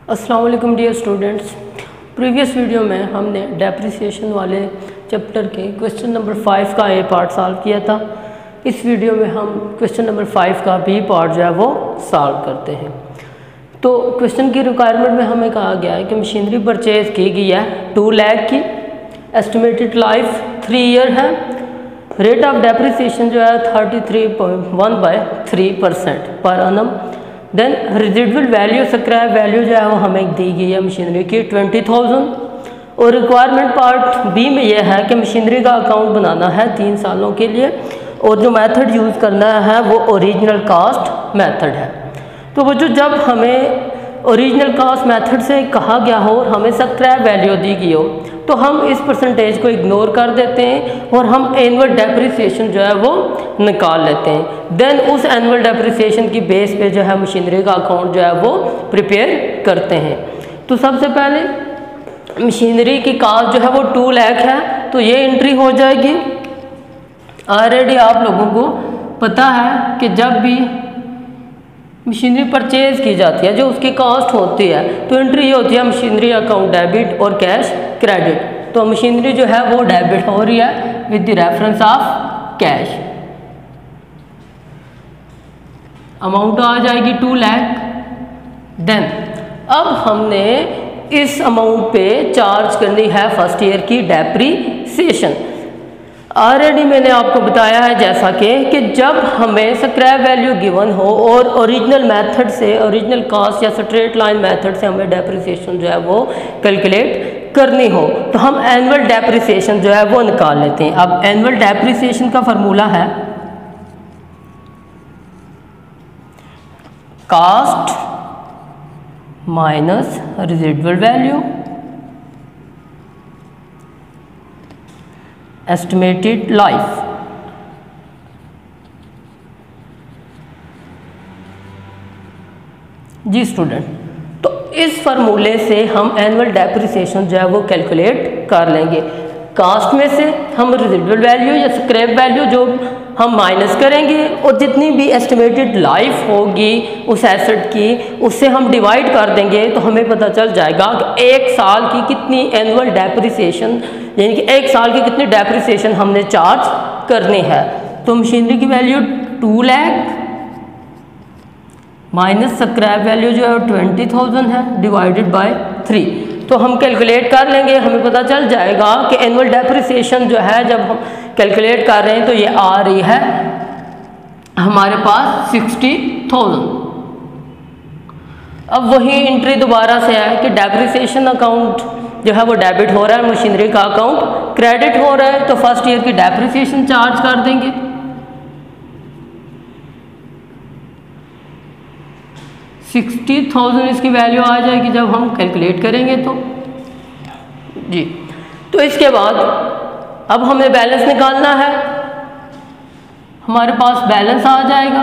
अस्सलाम वालेकुम dear students. Previous video में हमने डेप्रिसिएशन वाले चैप्टर के क्वेश्चन नंबर 5 का ए पार्ट सॉल्व किया था। इस वीडियो में हम क्वेश्चन नंबर 5 का बी पार्ट जो है वो सॉल्व करते हैं। तो क्वेश्चन की रिक्वायरमेंट में हमें कहा गया है कि मशीनरी परचेज की गई है 2 लाख की, एस्टिमेटेड लाइफ 3 ईयर है, रेट ऑफ डेप्रिसिएशन जो है 33.1/3% पर annum। Then residual value scrap value जो है वो हमें दी गई है मशीनरी की 20,000। और रिक्वायरमेंट पार्ट बी में यह है कि मशीनरी का अकाउंट बनाना है 3 सालों के लिए और जो मेथड यूज़ करना है वो ओरिजिनल कास्ट मेथड है। तो वो जो जब हमें ओरिजिनल कास्ट मेथड से कहा गया हो और हमें स्क्रैप वैल्यू दी गई हो तो हम इस परसेंटेज को इग्नोर कर देते हैं और हम एनुअल डेप्रिसिएशन जो है वो निकाल लेते हैं। देन उस एनुअल डेप्रिसिएशन की बेस पे जो है मशीनरी का अकाउंट जो है वो प्रिपेयर करते हैं। तो सबसे पहले मशीनरी की कास्ट जो है वो 2 लाख है, तो ये एंट्री हो जाएगी। ऑलरेडी आप लोगों को पता है कि जब भी मशीनरी परचेज की जाती है जो उसकी कॉस्ट होती है तो एंट्री ये होती है मशीनरी अकाउंट डेबिट और कैश क्रेडिट। तो मशीनरी जो है वो डेबिट हो रही है with the reference of cash. Amount आ जाएगी 2 लाख। देन अब हमने इस अमाउंट पे चार्ज करनी है फर्स्ट ईयर की डेप्रिसिएशन। ऑलरेडी मैंने आपको बताया है जैसा कि जब हमें स्क्रैप वैल्यू गिवन हो और ओरिजिनल मेथड से, ओरिजिनल कॉस्ट या स्ट्रेट लाइन मेथड से हमें डेप्रिसिएशन जो है वो कैलकुलेट करनी हो तो हम एनुअल डेप्रिसिएशन जो है वो निकाल लेते हैं। अब एनुअल डेप्रिसिएशन का फार्मूला है cost minus residual value estimated life. जी स्टूडेंट, तो इस फार्मूले से हम एनुअल डेप्रिसिएशन जो है वो कैलकुलेट कर लेंगे। कास्ट में से हम रेजिडुअल वैल्यू या स्क्रैप वैल्यू जो हम माइनस करेंगे और जितनी भी एस्टिमेटेड लाइफ होगी उस एसेट की उससे हम डिवाइड कर देंगे तो हमें पता चल जाएगा कि 1 साल की कितनी एनुअल डेप्रिसिएशन यानी कि 1 साल की कितनी डेप्रिसिएशन हमने चार्ज करनी है। तो मशीनरी की value 2 lakh minus scrap value जो है 20,000 है डिवाइडेड बाय 3। तो हम कैलकुलेट कर लेंगे, हमें पता चल जाएगा कि एनुअल डेप्रिसिएशन जो है जब हम कैलकुलेट कर रहे हैं तो ये आ रही है हमारे पास 60,000। अब वही एंट्री दोबारा से है कि डेप्रिसिएशन अकाउंट जो है वो डेबिट हो रहा है, मशीनरी का अकाउंट क्रेडिट हो रहा है, तो फर्स्ट ईयर की डेप्रिसिएशन चार्ज कर देंगे। $60,000 इसकी वैल्यू आ जाएगी जब हम कैलकुलेट करेंगे तो जी। तो इसके बाद अब हमें बैलेंस निकालना है। हमारे पास बैलेंस आ जाएगा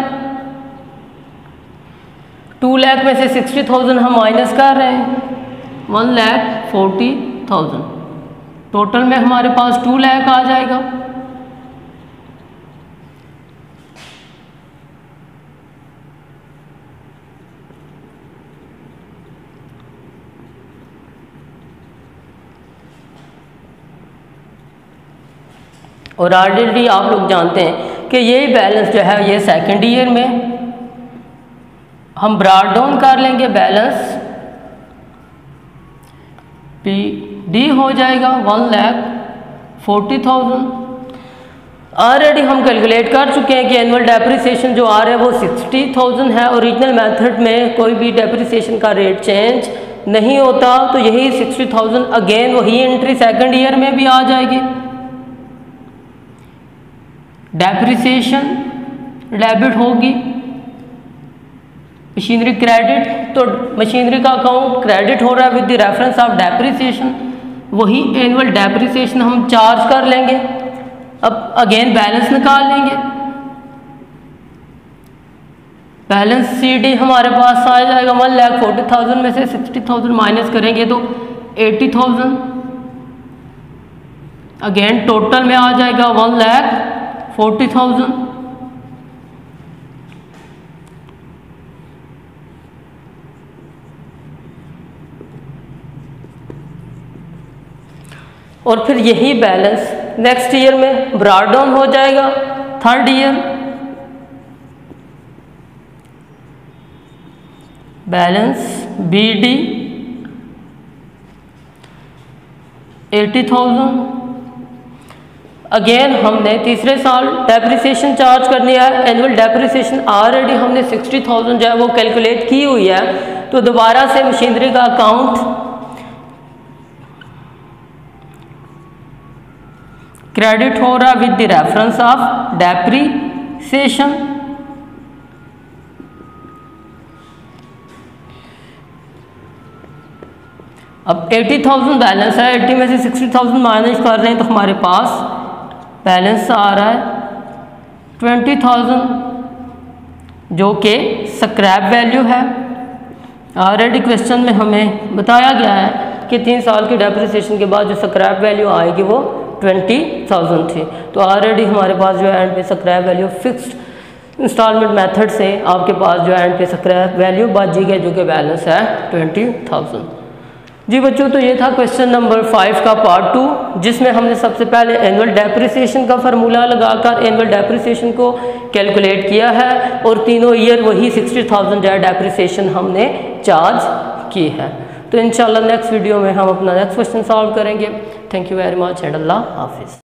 2 लाख में से 60,000 हम माइनस कर रहे हैं 1,40,000। टोटल में हमारे पास 2 लाख आ जाएगा। और ऑलरेडी आप लोग जानते हैं कि ये बैलेंस जो है ये सेकेंड ईयर में हम ब्रॉड डाउन कर लेंगे। बैलेंस पी डी हो जाएगा 1,40,000। ऑलरेडी हम कैलकुलेट कर चुके हैं कि एनुअल डेप्रिसिएशन जो आ रहा है वो 60,000 है। ओरिजिनल मेथड में कोई भी डेप्रिसिएशन का रेट चेंज नहीं होता तो यही 60,000 अगेन वही एंट्री सेकेंड ईयर में भी आ जाएगी। डेप्रिसिएशन डेबिट होगी, मशीनरी क्रेडिट, तो मशीनरी का अकाउंट क्रेडिट हो रहा है with the reference of depreciation, वही एनुअल डेप्रिसिएशन हम चार्ज कर लेंगे। अब अगेन बैलेंस निकाल लेंगे। बैलेंस सी डी हमारे पास आ जाएगा 1,40,000 में से 60,000 माइनस करेंगे तो 80,000। अगेन टोटल में आ जाएगा 1,40,000। और फिर यही बैलेंस नेक्स्ट ईयर में ब्रॉट डाउन हो जाएगा, third year balance BD 80,000। Again हमने तीसरे साल डेप्रिसिएशन चार्ज करनी है। एनुअल डेप्रिसिएशन ऑलरेडी हमने 60,000 जो है वो कैलकुलेट की हुई है, तो दोबारा से मशीनरी का अकाउंट क्रेडिट हो रहा है with the reference of depreciation. अब 80,000 बैलेंस है, 80 में से 60,000 माइनस कर रहे हैं तो हमारे पास बैलेंस आ रहा है 20,000 जो कि स्क्रैप वैल्यू है। ऑलरेडी क्वेश्चन में हमें बताया गया है कि 3 साल की डेप्रिसिएशन के बाद जो स्क्रैप वैल्यू आएगी वो 20,000 थी। तो ऑलरेडी हमारे पास जो है एंड पे scrap value fixed instalment method से आपके पास जो है एंड पे स्क्रैप वैल्यू बची गई जो कि बैलेंस है 20,000। जी बच्चों, तो ये था क्वेश्चन नंबर 5 का पार्ट 2, जिसमें हमने सबसे पहले एनुअल डेप्रिसिएशन का फार्मूला लगाकर एनुअल डेप्रिसिएशन को कैलकुलेट किया है और तीनों ईयर वही 60,000 जो है डेप्रिसिएशन हमने चार्ज की है। तो इंशाल्लाह नेक्स्ट वीडियो में हम अपना नेक्स्ट क्वेश्चन सॉल्व करेंगे। Thank you very much and अल्लाह हाफिज़।